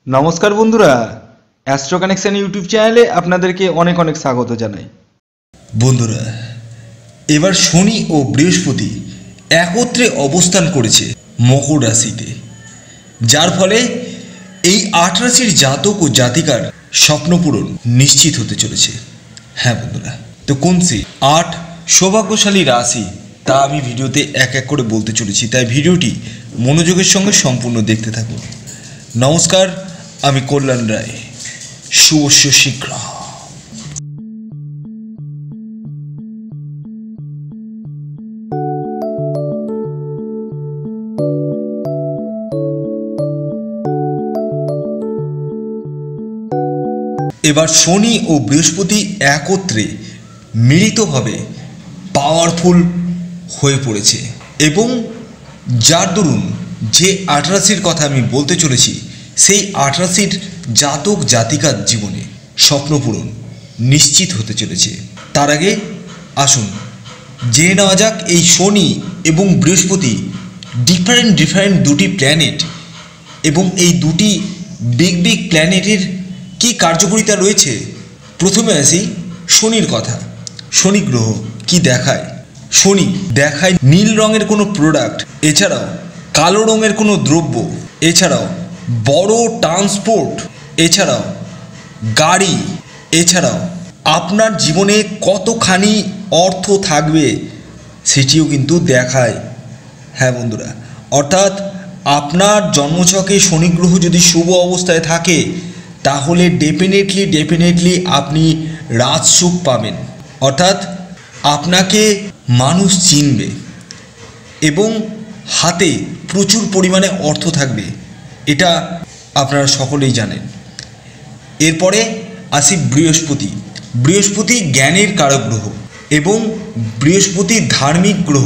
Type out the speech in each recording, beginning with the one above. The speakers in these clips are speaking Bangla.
নমস্কার বন্ধুরা, অ্যাস্ট্রো কানেকশন ইউটিউব চ্যানেলে আপনাদেরকে অনেক অনেক স্বাগত জানাই। বন্ধুরা, এবার শনি ও বৃহস্পতি একত্রে অবস্থান করেছে মকর রাশিতে, যার ফলে এই ৮ রাশির জাতক ও জাতিকার স্বপ্নপূরণ নিশ্চিত হতে চলেছে। হ্যাঁ বন্ধুরা, তো কোন সেই ৮ সৌভাগ্যশালী রাশি তা আমি ভিডিওতে এক এক করে বলতে চলেছি, তাই ভিডিওটি মনোযোগের সঙ্গে সম্পূর্ণ দেখতে থাকুন। নমস্কার, আমি কল্যাণ রায়। শুভস্য শীঘ্র। এবার শনি ও বৃহস্পতি একত্রে মিলিতভাবে পাওয়ারফুল হয়ে পড়েছে এবং যার দরুন যে ৮ রাশির কথা আমি বলতে চলেছি সেই ৮ রাশির জাতক জাতিকার জীবনে স্বপ্নপূরণ নিশ্চিত হতে চলেছে। তার আগে আসুন জেনে নেওয়া যাক এই শনি এবং বৃহস্পতি ডিফারেন্ট দুটি প্ল্যানেট এবং এই দুটি বিগ প্ল্যানেটের কি কার্যকারিতা রয়েছে। প্রথমে আসি শনির কথা। শনি গ্রহ কি দেখায়? শনি দেখায় নীল রঙের কোনো প্রোডাক্ট, এছাড়াও কালো রঙের কোনো দ্রব্য, এছাড়াও বড় ট্রান্সপোর্ট, এছাড়াও গাড়ি, এছাড়াও আপনার জীবনে কতখানি অর্থ থাকবে সেটিও কিন্তু দেখায়। হ্যাঁ বন্ধুরা, অর্থাৎ আপনার জন্মছকে শনি গ্রহ যদি শুভ অবস্থায় থাকে তাহলে ডেফিনেটলি আপনি রাজসুখ পাবেন, অর্থাৎ আপনাকে মানুষ চিনবে এবং হাতে প্রচুর পরিমাণে অর্থ থাকবে, এটা আপনারা সকলেই জানেন। এরপরে আসি বৃহস্পতি। বৃহস্পতি জ্ঞানের কারক গ্রহ এবং বৃহস্পতি ধার্মিক গ্রহ।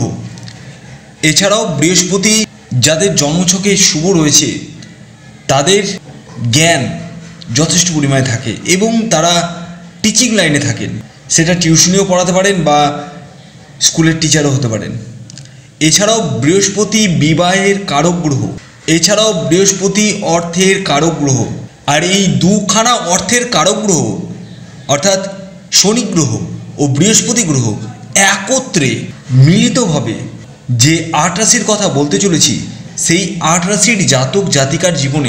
এছাড়াও বৃহস্পতি যাদের জন্মছকে শুভ রয়েছে তাদের জ্ঞান যথেষ্ট পরিমাণে থাকে এবং তারা টিচিং লাইনে থাকেন, সেটা টিউশনিও পড়াতে পারেন বা স্কুলের টিচারও হতে পারেন। এছাড়াও বৃহস্পতি বিবাহের কারক গ্রহ, এছাড়াও বৃহস্পতি অর্থের কারক গ্রহ। আর এই দুখানা অর্থের কারক গ্রহ অর্থাৎ শনি গ্রহ ও বৃহস্পতি গ্রহ একত্রে মিলিতভাবে যে ৮ রাশির কথা বলতে চলেছি সেই ৮ রাশির জাতক জাতিকার জীবনে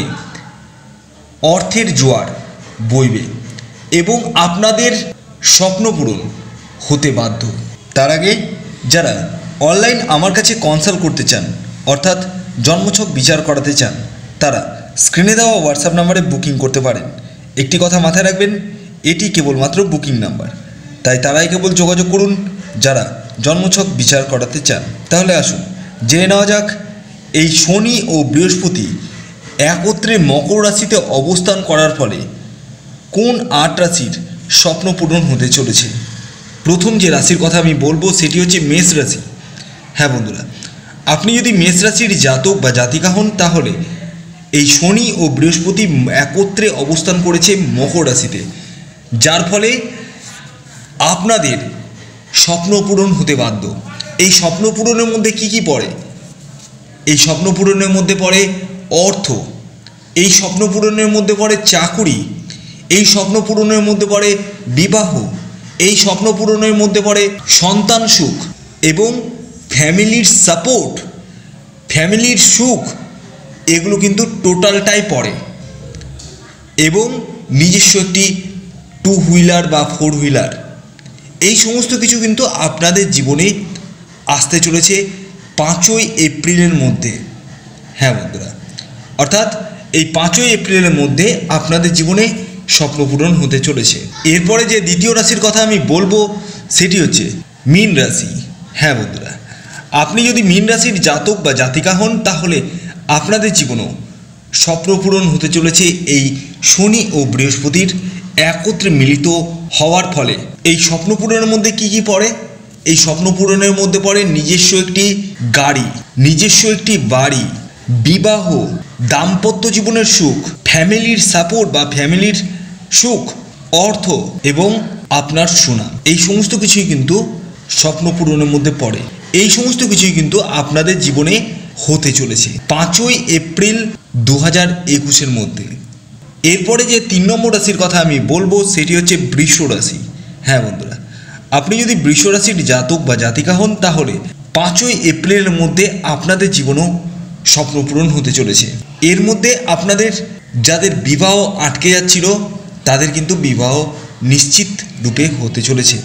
অর্থের জোয়ার বইবে এবং আপনাদের স্বপ্নপূরণ হতে বাধ্য। তার আগে যারা অনলাইন আমার কাছে কনসাল্ট করতে চান, অর্থাৎ জন্মছক বিচার করাতে চান, তারা স্ক্রিনে দেওয়া হোয়াটসঅ্যাপ নাম্বারে বুকিং করতে পারেন। একটি কথা মাথায় রাখবেন, এটি কেবলমাত্র বুকিং নাম্বার, তাই তারাই কেবল যোগাযোগ করুন যারা জন্মছক বিচার করাতে চান। তাহলে আসুন জেনে নেওয়া যাক এই শনি ও বৃহস্পতি একত্রে মকর রাশিতে অবস্থান করার ফলে কোন ৮ রাশির স্বপ্ন পূরণ হতে চলেছে। প্রথম যে রাশির কথা আমি বলবো সেটি হচ্ছে মেষ রাশি। হ্যাঁ বন্ধুরা, আপনি যদি মেষ রাশির জাতক বা জাতিকা হন তাহলে এই শনি ও বৃহস্পতি একত্রে অবস্থান করেছে মকর রাশিতে, যার ফলে আপনাদের স্বপ্ন পূরণ হতে বাধ্য। এই স্বপ্ন পূরণের মধ্যে কি পড়ে? এই স্বপ্ন পূরণের মধ্যে পড়ে অর্থ, এই স্বপ্ন পূরণের মধ্যে পড়ে চাকুরি, এই স্বপ্ন পূরণের মধ্যে পড়ে বিবাহ, এই স্বপ্ন পূরণের মধ্যে পড়ে সন্তান সুখ এবং ফ্যামিলির সাপোর্ট, ফ্যামিলির সুখ, এগুলো কিন্তু টোটালটাই পড়ে। এবং নিজস্ব একটি 2 হুইলার বা 4 হুইলার, এই সমস্ত কিছু কিন্তু আপনাদের জীবনে আসতে চলেছে 5ই এপ্রিলের মধ্যে। হ্যাঁ বন্ধুরা, অর্থাৎ এই 5ই এপ্রিলের মধ্যে আপনাদের জীবনে স্বপ্ন পূরণ হতে চলেছে। এরপরে যে দ্বিতীয় রাশির কথা আমি বলবো সেটি হচ্ছে মীন রাশি। হ্যাঁ বন্ধুরা, আপনি যদি মীন রাশির জাতক বা জাতিকা হন তাহলে আপনাদের জীবনেও স্বপ্ন পূরণ হতে চলেছে এই শনি ও বৃহস্পতির একত্রে মিলিত হওয়ার ফলে। এই স্বপ্ন পূরণের মধ্যে কি পড়ে? এই স্বপ্ন পূরণের মধ্যে পড়ে নিজস্ব একটি গাড়ি, নিজস্ব একটি বাড়ি, বিবাহ, দাম্পত্য জীবনের সুখ, ফ্যামিলির সাপোর্ট বা ফ্যামিলির সুখ, অর্থ এবং আপনার সুনাম। এই সমস্ত কিছুই কিন্তু স্বপ্ন পূরণের মধ্যে পড়ে। এই সমস্ত কিছুই কিন্তু আপনাদের জীবনে হতে চলেছে 5ই এপ্রিল 2021-এর মধ্যে। এরপরে যে 3 নম্বর রাশির কথা আমি বলবো সেটি হচ্ছে বৃষ রাশি। হ্যাঁ বন্ধুরা, আপনি যদি বৃষ রাশির জাতক বা জাতিকা হন তাহলে 5ই এপ্রিলের মধ্যে আপনাদের জীবনেও স্বপ্ন পূরণ হতে চলেছে। এর মধ্যে আপনাদের যাদের বিবাহ আটকে যাচ্ছিল তাদের কিন্তু বিবাহ নিশ্চিত রূপে হতে চলেছে।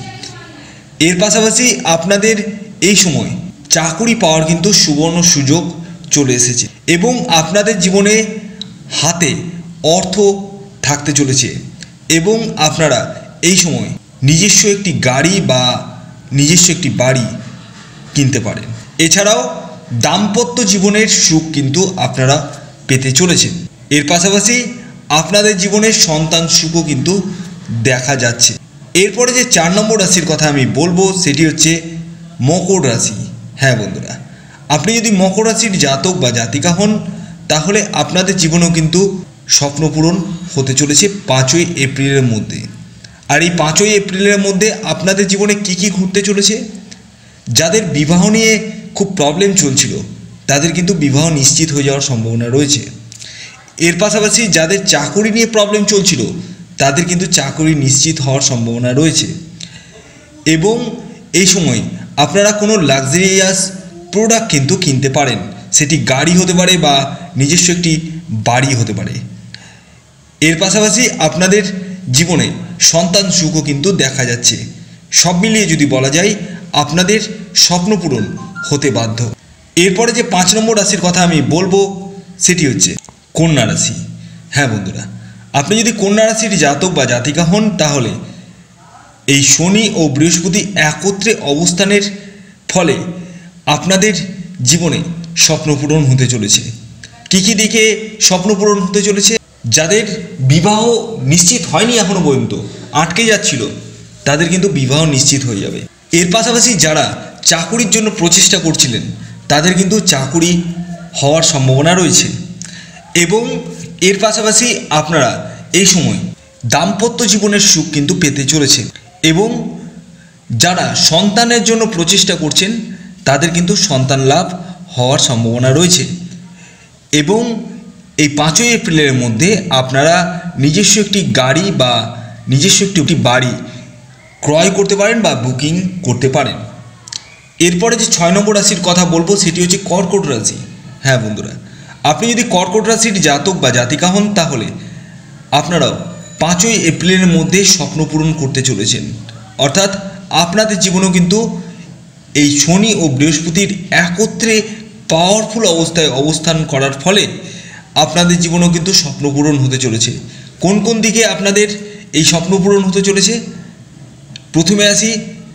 এর পাশাপাশি আপনাদের এই সময় চাকুরি পাওয়ার কিন্তু সুবর্ণ সুযোগ চলে এসেছে এবং আপনাদের জীবনে হাতে অর্থ থাকতে চলেছে এবং আপনারা এই সময় নিজস্ব একটি গাড়ি বা নিজস্ব একটি বাড়ি কিনতে পারেন। এছাড়াও দাম্পত্য জীবনের সুখ কিন্তু আপনারা পেতে চলেছেন। এর পাশাপাশি আপনাদের জীবনের সন্তান সুখও কিন্তু দেখা যাচ্ছে। এরপরে যে 4 নম্বর রাশির কথা আমি বলবো সেটি হচ্ছে মকর রাশি। হ্যাঁ বন্ধুরা, আপনি যদি মকর রাশির জাতক বা জাতিকা হন তাহলে আপনাদের জীবনেও কিন্তু স্বপ্ন পূরণ হতে চলেছে 5ই এপ্রিলের মধ্যে। আর এই 5ই এপ্রিলের মধ্যে আপনাদের জীবনে কি কি ঘটতে চলেছে? যাদের বিবাহ নিয়ে খুব প্রবলেম চলছিল তাদের কিন্তু বিবাহ নিশ্চিত হয়ে যাওয়ার সম্ভাবনা রয়েছে। এর পাশাপাশি যাদের চাকরি নিয়ে প্রবলেম চলছিল তাদের কিন্তু চাকরি নিশ্চিত হওয়ার সম্ভাবনা রয়েছে এবং এই সময় আপনারা কোনো লাক্সারিয়াস প্রোডাক্ট কিন্তু কিনতে পারেন, সেটি গাড়ি হতে পারে বা নিজস্ব একটি বাড়ি হতে পারে। এর পাশাপাশি আপনাদের জীবনে সন্তান সুখও কিন্তু দেখা যাচ্ছে। সব মিলিয়ে যদি বলা যায় আপনাদের স্বপ্ন পূরণ হতে বাধ্য। এরপরে যে 5 নম্বর রাশির কথা আমি বলবো সেটি হচ্ছে কন্যা রাশি। হ্যাঁ বন্ধুরা, আপনি যদি কন্যা রাশির জাতক বা জাতিকা হন তাহলে এই শনি ও বৃহস্পতি একত্রে অবস্থানের ফলে আপনাদের জীবনে স্বপ্ন পূরণ হতে চলেছে। কী কী দিকে স্বপ্ন পূরণ হতে চলেছে? যাদের বিবাহ নিশ্চিত হয়নি এখনও পর্যন্ত, আটকে যাচ্ছিল, তাদের কিন্তু বিবাহ নিশ্চিত হয়ে যাবে। এর পাশাপাশি যারা চাকুরির জন্য প্রচেষ্টা করছিলেন তাদের কিন্তু চাকুরি হওয়ার সম্ভাবনা রয়েছে এবং এর পাশাপাশি আপনারা এই সময় দাম্পত্য জীবনের সুখ কিন্তু পেতে চলেছেন এবং যারা সন্তানের জন্য প্রচেষ্টা করছেন তাদের কিন্তু সন্তান লাভ হওয়ার সম্ভাবনা রয়েছে এবং এই 5ই এপ্রিলের মধ্যে আপনারা নিজস্ব একটি গাড়ি বা নিজস্ব একটি বাড়ি ক্রয় করতে পারেন বা বুকিং করতে পারেন। এরপরে যে 6 নম্বর রাশির কথা বলবো সেটি হচ্ছে কর্কট রাশি। হ্যাঁ বন্ধুরা, আপনি যদি কর্কট রাশির জাতক বা জাতিকা হন তাহলে আপনারাও 5ই এপ্রিলের মধ্যে স্বপ্ন পূরণ করতে চলেছেন। অর্থাৎ আপনাদের জীবনেও কিন্তু এই শনি ও বৃহস্পতির একত্রে পাওয়ারফুল অবস্থায় অবস্থান করার ফলে আপনাদের জীবনেও কিন্তু স্বপ্ন পূরণ হতে চলেছে। কোন কোন দিকে আপনাদের এই স্বপ্ন পূরণ হতে চলেছে? প্রথমে আসি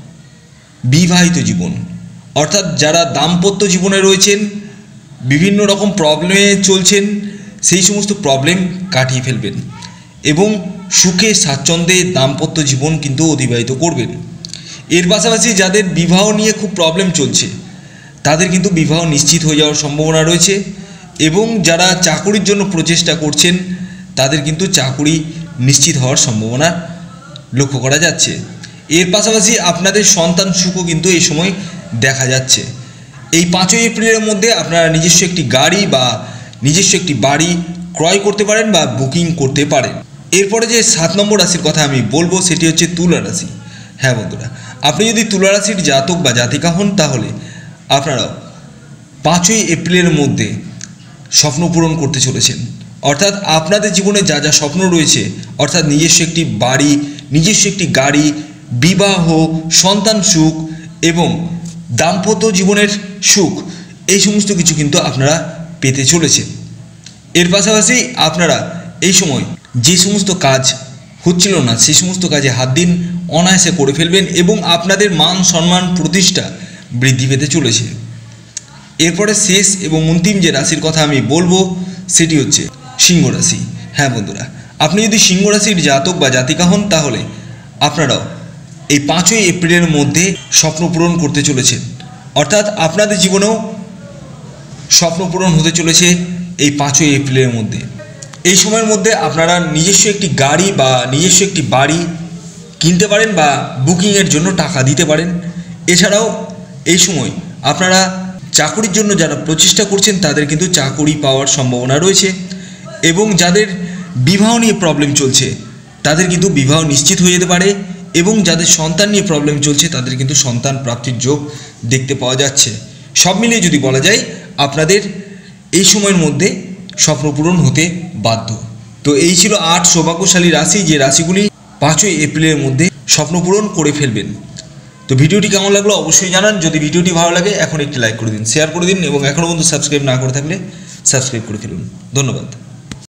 বিবাহিত জীবন, অর্থাৎ যারা দাম্পত্য জীবনে রয়েছেন, বিভিন্ন রকম প্রবলেমে চলছেন, সেই সমস্ত প্রবলেম কাটিয়ে ফেলবেন এবং সুখে স্বাচ্ছন্দ্যে দাম্পত্য জীবন কিন্তু অতিবাহিত করবেন। এর পাশাপাশি যাদের বিবাহ নিয়ে খুব প্রবলেম চলছে তাদের কিন্তু বিবাহ নিশ্চিত হয়ে যাওয়ার সম্ভাবনা রয়েছে এবং যারা চাকুরির জন্য প্রচেষ্টা করছেন তাদের কিন্তু চাকুরি নিশ্চিত হওয়ার সম্ভাবনা লক্ষ্য করা যাচ্ছে। এর পাশাপাশি আপনাদের সন্তান সুখও কিন্তু এই সময় দেখা যাচ্ছে। এই 5ই এপ্রিলের মধ্যে আপনারা নিজস্ব একটি গাড়ি বা নিজস্ব একটি বাড়ি ক্রয় করতে পারেন বা বুকিং করতে পারেন। এরপরে যে 7 নম্বর রাশির কথা আমি বলবো সেটি হচ্ছে তুলা রাশি। হ্যাঁ বন্ধুরা, আপনি যদি তুলা রাশির জাতক বা জাতিকা হন তাহলে আপনারাও 5ই এপ্রিলের মধ্যে স্বপ্ন পূরণ করতে চলেছেন। অর্থাৎ আপনাদের জীবনে যা যা স্বপ্ন রয়েছে, অর্থাৎ নিজস্ব একটি বাড়ি, নিজস্ব একটি গাড়ি, বিবাহ, সন্তান সুখ এবং দাম্পত্য জীবনের সুখ, এই সমস্ত কিছু কিন্তু আপনারা পেতে চলেছেন। এর পাশাপাশি আপনারা এই সময় যে সমস্ত কাজ হচ্ছিল না সেই সমস্ত কাজে হাত দিন, অনায়াসে করে ফেলবেন এবং আপনাদের মান সম্মান প্রতিষ্ঠা বৃদ্ধি পেতে চলেছে। এরপরে শেষ এবং অন্তিম যে রাশির কথা আমি বলবো সেটি হচ্ছে সিংহ রাশি। হ্যাঁ বন্ধুরা, আপনি যদি সিংহ রাশির জাতক বা জাতিকা হন তাহলে আপনারাও এই 5ই এপ্রিলের মধ্যে স্বপ্ন পূরণ করতে চলেছেন। অর্থাৎ আপনাদের জীবনেও স্বপ্ন পূরণ হতে চলেছে এই 5ই এপ্রিলের মধ্যে। এই সময়ের মধ্যে আপনারা নিজস্ব একটি গাড়ি বা নিজস্ব একটি বাড়ি কিনতে পারেন বা বুকিংয়ের জন্য টাকা দিতে পারেন। এছাড়াও এই সময় আপনারা চাকুরির জন্য যারা প্রচেষ্টা করছেন তাদের কিন্তু চাকুরি পাওয়ার সম্ভাবনা রয়েছে এবং যাদের বিবাহ নিয়ে প্রবলেম চলছে তাদের কিন্তু বিবাহ নিশ্চিত হয়ে যেতে পারে, এবং যাদের সন্তান নিয়ে প্রবলেম চলছে তাদের কিন্তু সন্তান প্রাপ্তির যোগ দেখতে পাওয়া যাচ্ছে। সব মিলিয়ে যদি বলা যায় আপনাদের এই সময়ের মধ্যে স্বপ্ন পূরণ হতে বাধ্য। তো এই ছিল 8 সৌভাগ্যশালী রাশি, যে রাশিগুলি 5ই এপ্রিলের মধ্যে স্বপ্ন পূরণ করে ফেলবেন। তো ভিডিওটি কেমন লাগলো অবশ্যই জানান। যদি ভিডিওটি ভালো লাগে এখন একটি লাইক করে দিন, শেয়ার করে দিন, এবং এখনও পর্যন্ত সাবস্ক্রাইব না করে থাকলে সাবস্ক্রাইব করে ফেলুন। ধন্যবাদ।